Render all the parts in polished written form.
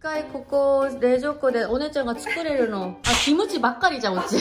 回ここ冷蔵庫でお姉ちゃんが作れるの。あ、キムチばっかりじゃん、うち。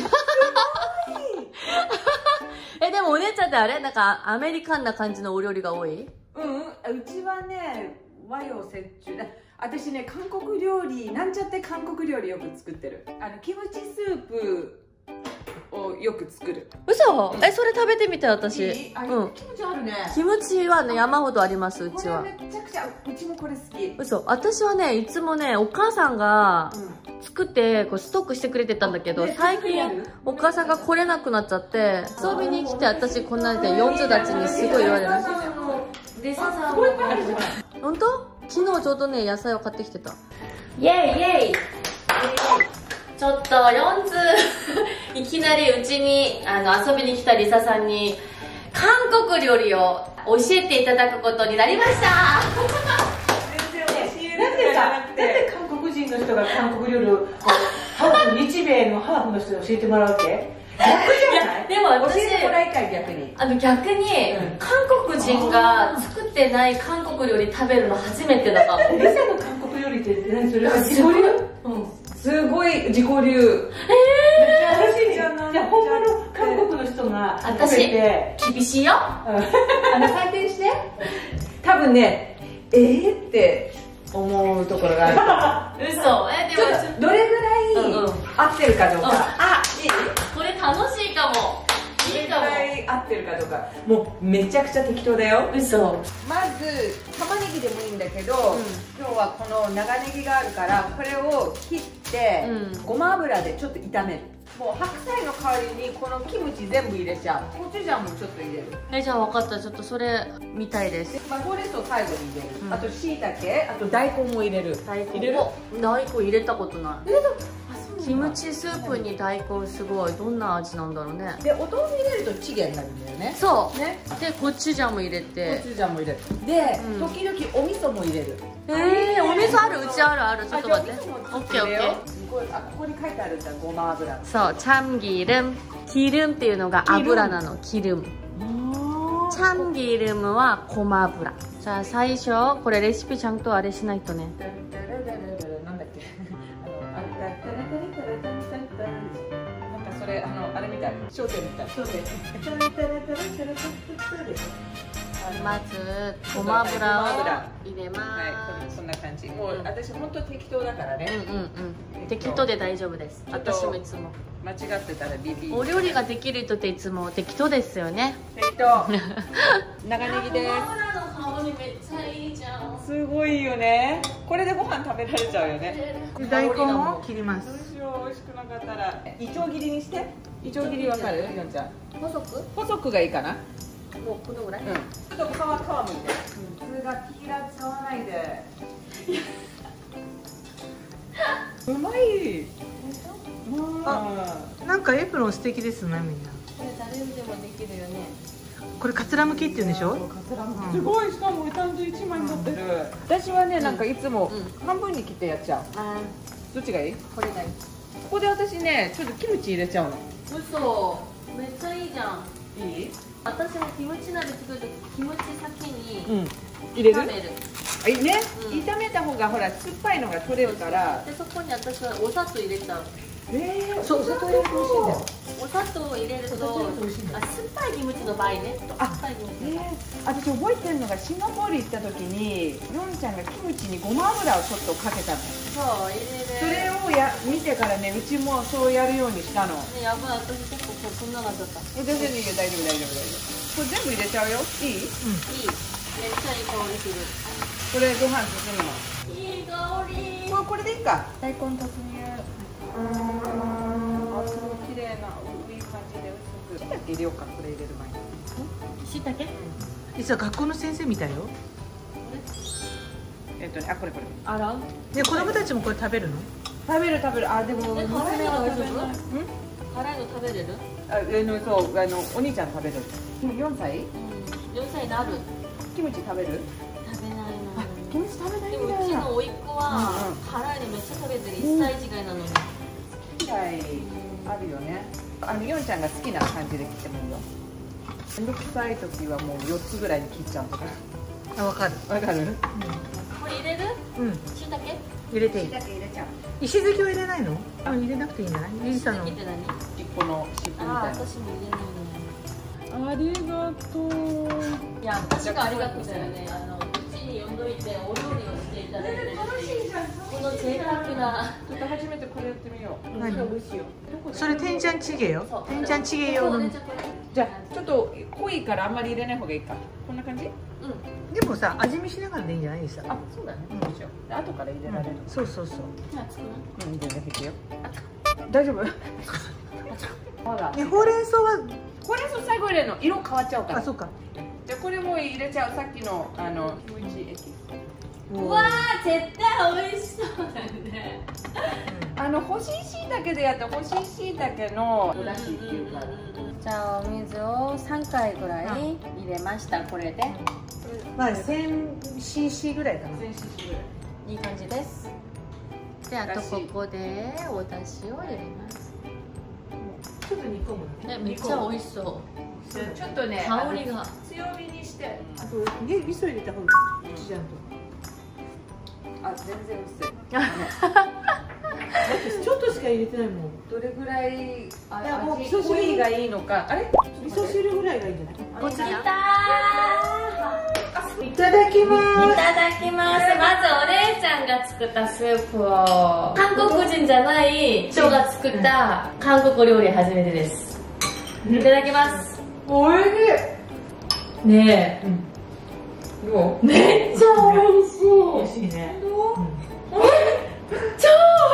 でもお姉ちゃんってあれなんかアメリカンな感じのお料理が多い？ うちはね、和洋折衷だ。私ね、韓国料理、なんちゃって韓国料理よく作ってる。キムチスープをよく作る。 嘘？それ食べてみて、私。 キムチあるね。 キムチはね、山ほどあります、うちは。 これめちゃくちゃ、うちもこれ好き。 嘘。私はね、いつもね、お母さんが作って、こうストックしてくれてたんだけど、最近お母さんが来れなくなっちゃって、遊びに来て、私こんなで40たちにすごい言われる。 これあるじゃん。 本当？昨日ちょうどね、野菜を買ってきてた。イェイイェイ。ちょっと4通いきなりうちに遊びに来たリサさんに韓国料理を教えていただくことになりました。 なんで韓国人の人が韓国料理を日米のハーフの人に教えてもらうわけ？逆じゃない？ でも私教えてもらいたい、逆に。 逆に、韓国人が作ってない韓国料理食べるの初めてだかも。 リサの韓国料理って何？それは自己流？ すごい自己流。 楽しいじゃん。じゃあ本場の韓国の人が食べて厳しいよ。 採点して。多分ね、って思うところがある。 嘘。 でもどれぐらい合ってるかどうか。いい？ これ楽しいかも。いいかも。 どれぐらい合ってるかどうか。もうめちゃくちゃ適当だよ。 嘘。 まず玉ねぎでもいいんだけど、今日はこの長ネギがあるからこれを切って、ごま油でちょっと炒める。もう白菜の代わりにこのキムチ全部入れちゃう。コチュジャンもちょっと入れる。 じゃあ分かった。ちょっとそれ見たいです。 ほうれん草最後に入れる。あと椎茸、あと大根も入れる。 大根入れる？ 大根入れたことない。キムチスープに大根すごい。どんな味なんだろうね。 で、お豆腐入れるとチゲになるんだよね。 そうね。 で、コチュジャンも入れて。 コチュジャンも入れる。で、時々お味噌も入れる。 お味噌ある？うちあるある。ちょっと待って。オッケーオッケー。 すごい。ここに書いてあるんだ。ごま油。 そう、チャンギルム。キルムっていうのが油なの。キルム。チャンギルムはごま油。じゃあ最初、これレシピちゃんとあれしないとね。 なんだっけ。なんかそれあれみたい。商店みたい。商店。 まずごま油を入れます。 はい、こんな感じ。もう私本当適当だからね。 適当で大丈夫です。私もいつも。 間違ってたらビビ。 お料理ができる人っていつも適当ですよね。 適当。長ネギです。 ごま油の香りめっちゃいいじゃん。 すごいよね。これでご飯食べられちゃうよね。 大根を切ります。 どうしよう、美味しくなかったら。いちょう切りにして。いちょう切りわかる？ヨンちゃん。細くがいいかな。 もうこのぐらい？ ちょっと皮むいて。普通がピーラー使わないで。うまい。 なんかエプロン素敵ですね、みんな。 これ誰でもできるよね。 これカツラむきって言うんでしょ？ すごい、しかもちゃんと1枚になってる。私はね、なんかいつも半分に切ってやっちゃう。どっちがいい？ これがいい。 ここで私ね、ちょっとキムチ入れちゃうの。 嘘。めっちゃいいじゃん。 いい？ 私もキムチ鍋作るときキムチ先に入れる？ 炒める。 いいね。炒めた方がほら酸っぱいのが取れるから。 でそこに私はお砂糖入れちゃう。 そう、お砂糖入れると美味しいんだよ。 お砂糖を入れると酸っぱいキムチの場合ね。 私覚えてるのがシンガポール行った時にヨンちゃんがキムチにごま油をちょっとかけたの。 そう入れる。 それを見てからね、うちもそうやるようにしたの。 やばい、私結構こんなのだった。 全然いいよ、大丈夫大丈夫大丈夫。これ全部入れちゃうよ。いい？ いい。めっちゃいい香りする。 これご飯進むの。 いい香り。 これでいいか。大根突入。すごい綺麗な、いい感じで薄く。椎茸入れようか、これ入れる前に。 椎茸？ 実は学校の先生みたいよ。 これ。 あら？ で、子供たちもこれ食べるの？ 食べる。でも辛いの大丈夫？辛いの食べれる？ そう、お兄ちゃん食べる。4歳 ？4歳になる。 キムチ食べる？ 食べないの。 キムチ食べないんだ。 でもうちの甥っ子は辛いのめっちゃ食べてる。1歳違いなのに。 はい、あるよね。ヨンちゃんが好きな感じで切ってもいいよ。めんどくさい時はもう4つぐらいに切っちゃうとか。 あ、わかる。 わかる？ これ入れる？椎茸？ 入れていい。 だけ入れちゃう。 石突きは入れないの？あ、入れなくていいんじゃない？リリさんの。 って何？ 尻尾の尻尾みたいな。 私も入れないね。 ありがとう。 いや、私がありがとうだよね。うちに呼んどいてお料理をしていただいてる。 楽しいじゃん。 この贅沢な。 ちょっと初めてこれやってみよう。 何？ 美味しいよ。 それ天ちゃんチゲよ。天ちゃんチゲ用の。 じゃあちょっと濃いからあんまり入れない方がいいか。こんな感じ？ でもさ、味見しながらでいいんじゃないですか。 あ、そうだね。そうしよう。後から入れられる。 そうそうそう。 じゃあ作る。 うん、全然平気よ。大丈夫？ほら。 ね、ほうれん草は。 ほうれん草最後入れるの色変わっちゃうから。 あ、そうか。 じゃあこれも入れちゃう。さっきのキムチエキス。 うわー、絶対美味しそうだね。 干し椎茸でやった干し椎茸のお出汁っていうか。 じゃあお水を3回ぐらい入れました。これでまあ1000cc ぐらいかな。 1000cc ぐらい。 いい感じです。で、あとここでお出汁を入れます。 ちょっと煮込む。 ね、めっちゃ美味しそう。 ちょっとね、 香りが強火にして。 あと味噌入れた方がいい。ちゃんと。 あ、全然薄い。 だってちょっとしか入れてないもん。 どれぐらいいやもう味噌汁濃いがいいのか。あれ？ 味噌汁ぐらいがいいんじゃない？ お次だいただきまー。いただきます。まずお姉ちゃんが作ったスープを、韓国人じゃない人が作った韓国料理初めてです。いただきます。 おいしい。 ねえ、 どう？ めっちゃ美味しい。 美味しいね。 超美味し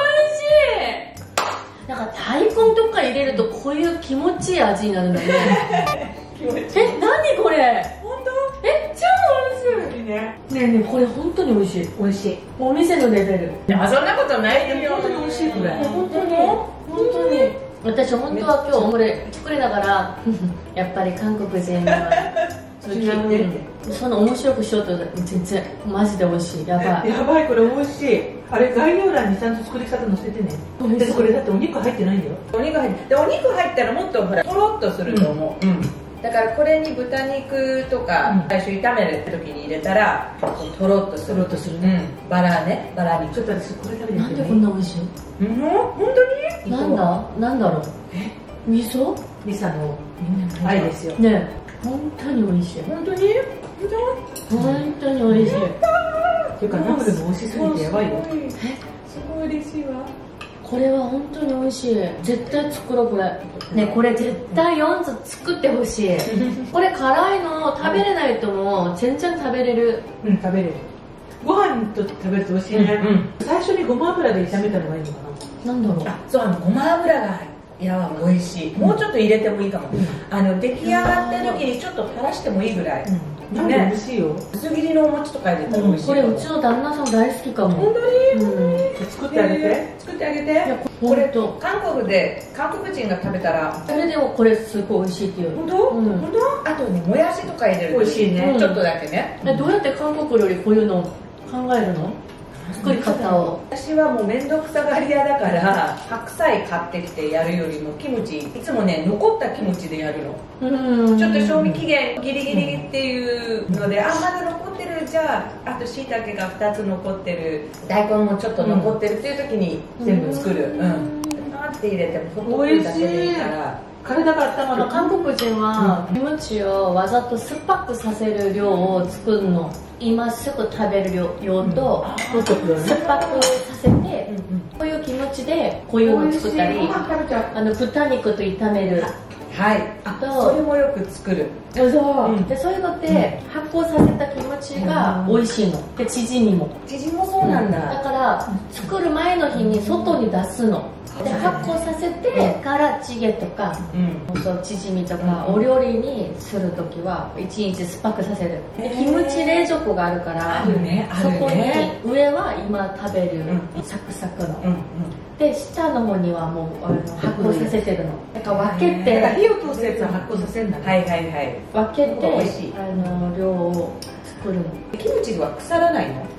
い。なんか大根とか入れるとこういう気持ちいい味になるんだね。 気持ちいい。 何これ？ 本当？ 超美味しい。 ね。 ねえねえ、これ本当に美味しい。 美味しい。 お店のレベル。 いや、そんなことないよ。 本当に美味しいこれ。 本当に本当に。私本当は今日これ作りながらやっぱり韓国人はその面白くしようと全然マジで美味しい。やばい。 やばい、これ美味しい。あれ概要欄にちゃんと作り方載せてね。でこれだってお肉入ってないんだよ。 お肉入って、お肉入ったらもっとほらとろっとすると思う。だからこれに豚肉とか最初炒める時に入れたらとろっとする。 とろっとするね。 バラね、バラ肉。 ちょっと私これ食べてみて。 なんでこんな美味しい？ 本当に？ なんだろう。味噌？ リサの愛ですよ。 ねえ、本当に美味しい。 本当に？ 本当に美味しい。 っていうかナムルも美味しすぎてやばいよ。 すごい嬉しいわ。 これは本当に美味しい。絶対作ろうこれ。ね、これ絶対4つ作ってほしい。これ辛いの食べれない人も全然食べれる。 うん、食べれる。ご飯と食べると美味しいね。最初にごま油で炒めたのがいいのかな。 なんだろう。 あ、そう、ごま油がいや美味しい。もうちょっと入れてもいいかも。出来上がってる時にちょっと垂らしてもいいぐらい。 なんで美味しいよ。 薄切りのお餅とか入れたら美味しい。 これうちの旦那さん大好きかも。 本当に？ 作ってあげて。 作ってあげて。これと韓国人が食べたらそれでもこれすごい美味しいっていう。 本当？本当？あとね、もやしとか入れると美味しいね。 ちょっとだけね。 どうやって韓国料理こういうの考えるの？作り方を。 私はもう面倒くさがり屋だから白菜買ってきてやるよりもキムチいつもね残ったキムチでやるの。ちょっと賞味期限ギリギリっていうので、あ、まだ残ってる、じゃああと椎茸が2つ残ってる、大根もちょっと残ってるっていう時に全部作る。なんて入れてもほっとくだけでいいから。 体が温まる。 韓国人はキムチをわざと酸っぱくさせる量を作るの。今すぐ食べる量と酸っぱくさせて、こういうキムチでこういうの作ったり、豚肉と炒める。 はい。それもよく作る。 でそういうのって発酵させたキムチが美味しいの。でチヂミもそうなんだ。 だから作る前の日に外に出すの。で発酵させてからチゲとか、チヂミとかお料理にするときは1日酸っぱくさせる。でキムチ冷蔵庫があるからそこに上は今食べるサクサクの。で下の方にはもう発酵させてるの。だから分けて火を通すやつは発酵させるんだね。 はいはいはい。 分けて量を作るの。 キムチは腐らないの？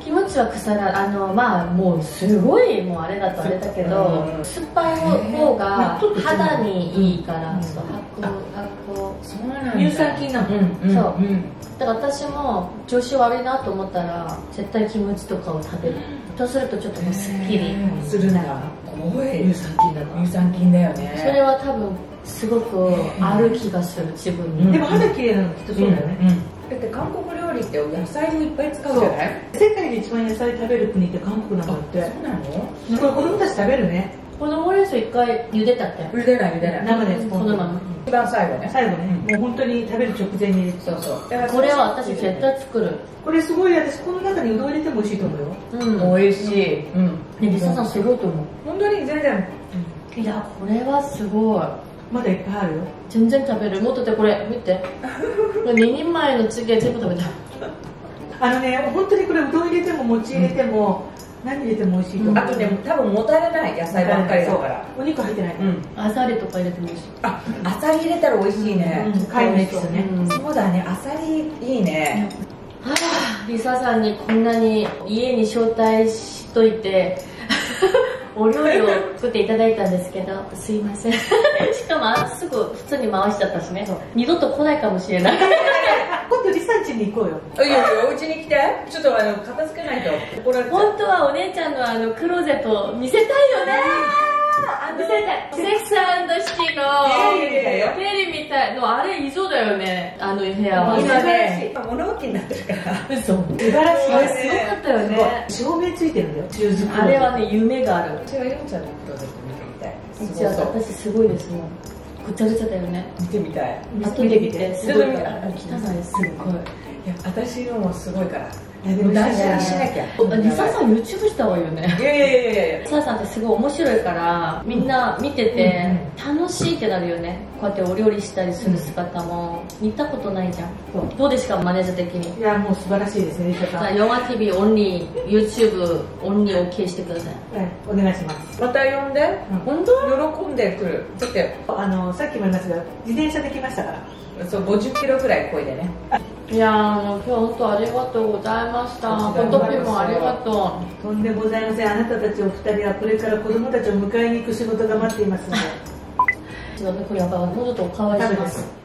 キムチは腐らまあもうすごいもうあれだとあれだけど、酸っぱい方が肌にいいから、そうそうなんだ。 乳酸菌なの。 そうだから私も調子悪いなと思ったら絶対キムチとかを食べる。そうするとちょっともうすっきりするならすごい乳酸菌だから。 乳酸菌だよね。 それは多分すごくある気がする、自分に。 でも肌綺麗なのきっとそうだよね。 だって韓国料理って野菜もいっぱい使うじゃない？ 世界で一番野菜食べる国って韓国なんだって。 そうなの？ これ子供たち食べるね。 このほうれん草一回茹でたって。 茹でない。 生でそのまま。 一番最後ね。 最後ね、もう本当に食べる直前に入れて。 そう。 これは私絶対作る。 これすごい、私この中にうどん入れても美味しいと思うよ。 美味しい。 リサさんすごいと思う。 本当に全然。 いや、これはすごい。 まだいっぱいあるよ。 全然食べる。もっとでこれ見て。2人前のチゲ全部食べた。 本当にこれうどん入れても餅入れても、何入れても美味しいと思う。 あとね、多分もたれない野菜ばっかりだから。 お肉入ってない。 あさりとか入れてもいいし。 あさり入れたら美味しいね。 貝のエキスね。 そうだね、あさりいいね。 リサさんにこんなに家に招待しといてお料理を作っていただいたんですけど、すいません。しかもすぐ普通に回しちゃったしね。二度と来ないかもしれない。 今度リサん家に行こうよ。 いやお家に来て。ちょっと片付けないと怒られちゃう。 本当はお姉ちゃんのクローゼット見せたいよね。見せたい。セックス&シティのテレビみたいの、あれ異常だよね、あの部屋は。 今ね、物置になってるから。 嘘。 素晴らしい。 すごかったよね。 照明ついてるんだよ。中作り。 あれはね、夢がある。 私はヨンちゃんのクローゼット見てみたい。 じゃあ私すごいですもん。ぐちゃぐちゃだよね。 見てみたい。 後で見て、すごいから。汚い、すごい。 いや、私のもすごいから。 でも断捨離しなきゃ。 リサさん YouTube した方がいいよね。 いや。 リサさんってすごい面白いからみんな見てて楽しいってなるよね。こうやってお料理したりする姿も見たことないじゃん。どうですか、マネージャー的に。 いや、もう素晴らしいですね、リサさん。 ヨガ TV オンリー、 YouTube オンリー OK してください。 お願いします。 また呼んで。 本当？ 喜んでくる。だってさっきも言いましたが、自転車で来ましたから。 そう、50キロぐらい漕いでね。 いやー、もう今日本当ありがとうございました。ポトピもありがとう。 とんでもございません。あなたたちお二人はこれから子供たちを迎えに行く仕事が待っていますので。 ちょっとこれやっぱ喉とおかわりします。